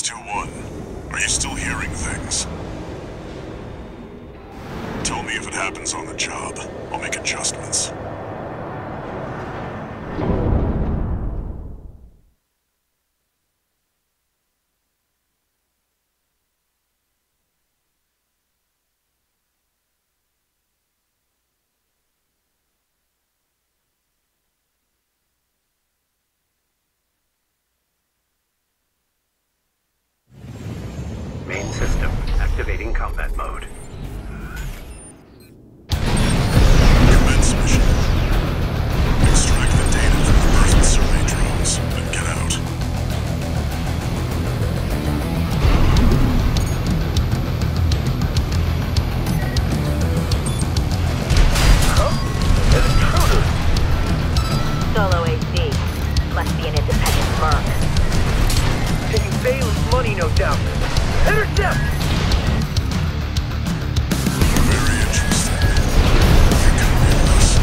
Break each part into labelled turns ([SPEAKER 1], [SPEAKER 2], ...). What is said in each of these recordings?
[SPEAKER 1] 621, are you still hearing things? Tell me if it happens on the job. I'll make adjustments.
[SPEAKER 2] Main system activating combat mode.
[SPEAKER 1] Commence mission. Extract the data from the Earth survey drones, and get out.
[SPEAKER 3] Solo AC. Must be an independent merc.
[SPEAKER 2] Taking Bailey's money, no doubt. Intercept!
[SPEAKER 1] Very interesting. You're gonna be us.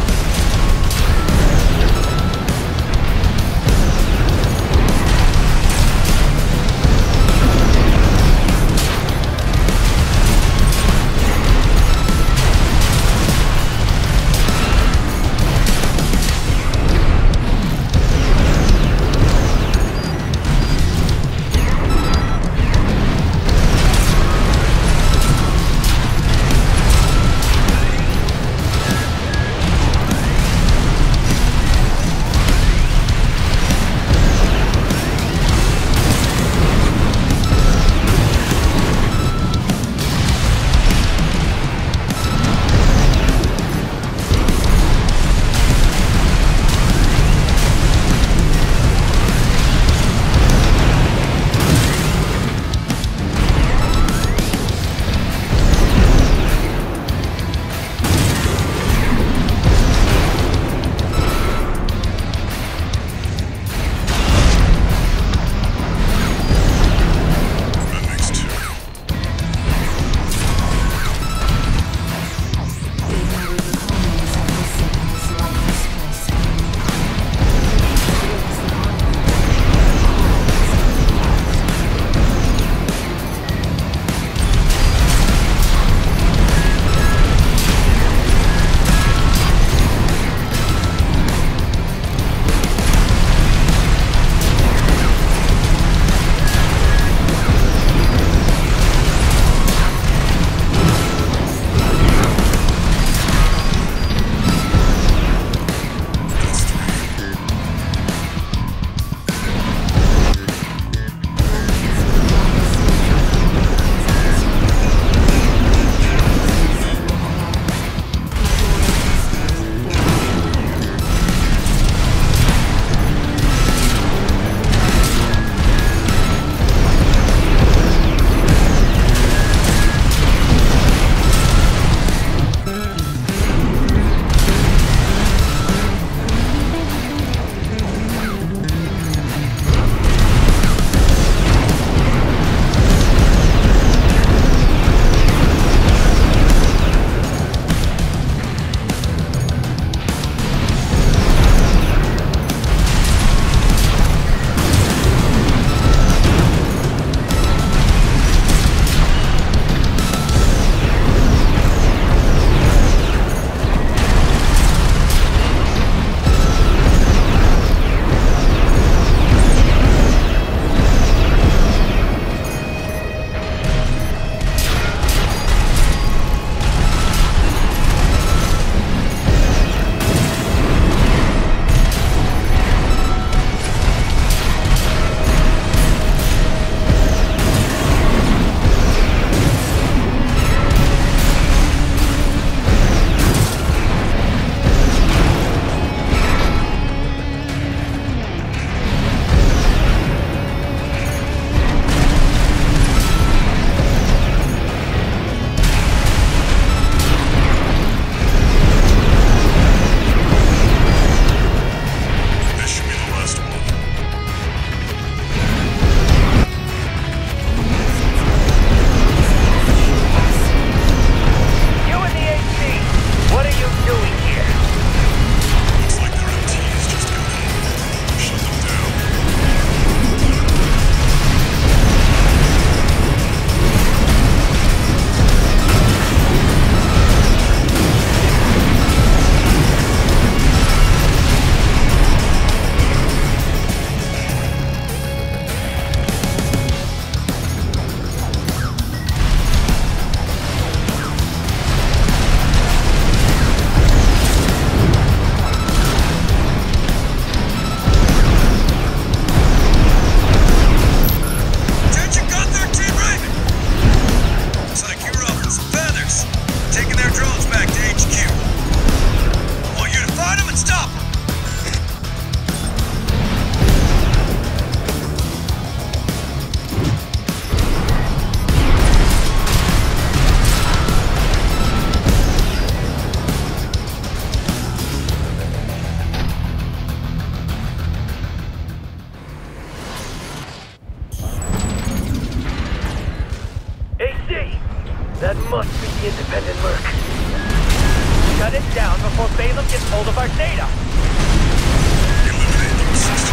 [SPEAKER 2] That must be the independent Merc. Shut it down before Balaam gets hold of our data.
[SPEAKER 1] Eliminate them, 61.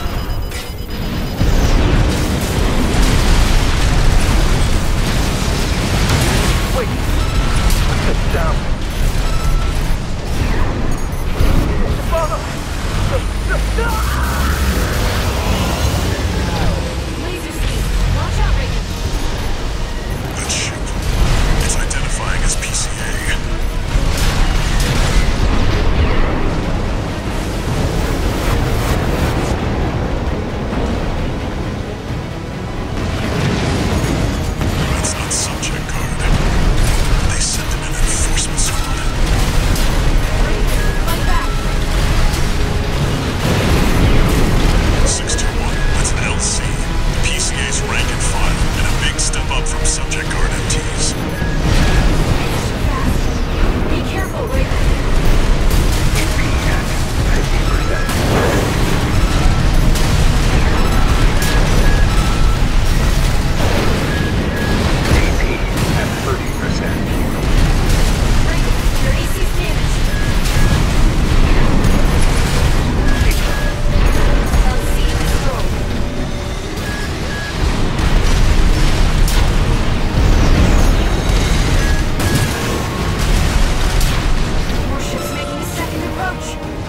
[SPEAKER 2] Wait, what's the sound?
[SPEAKER 3] Laser speed. Watch out, Reagan.
[SPEAKER 1] That ship. It's identifying as PCA. That's not subject guard. They sent in an enforcement squad.
[SPEAKER 3] Fight back.
[SPEAKER 1] 621. That's an LC. The PCA's rank and file, and a big step up from subject guard MTs.
[SPEAKER 3] Be careful, Reagan. Reagan, your AC's damaged. LC destroyed. Warships making a second approach.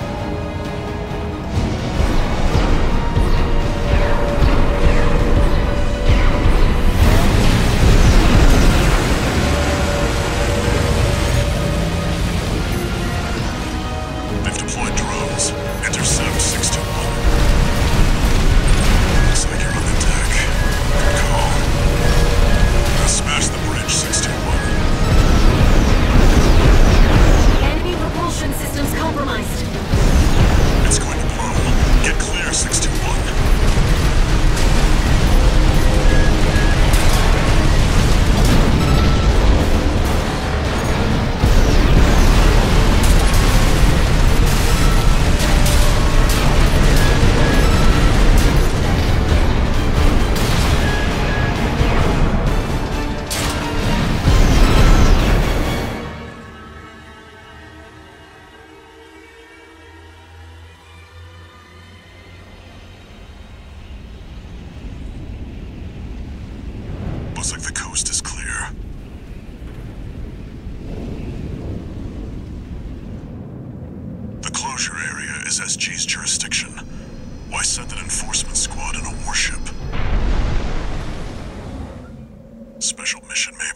[SPEAKER 1] They've deployed drones. Intercept 621. Looks like you're on the deck. Good call. Now smash the bridge, 621.
[SPEAKER 3] Enemy propulsion systems compromised.
[SPEAKER 1] It's going to blow. Get clear, 621. Looks like the coast is clear. The closure area is SG's jurisdiction. Why send an enforcement squad in a warship? Special mission, maybe.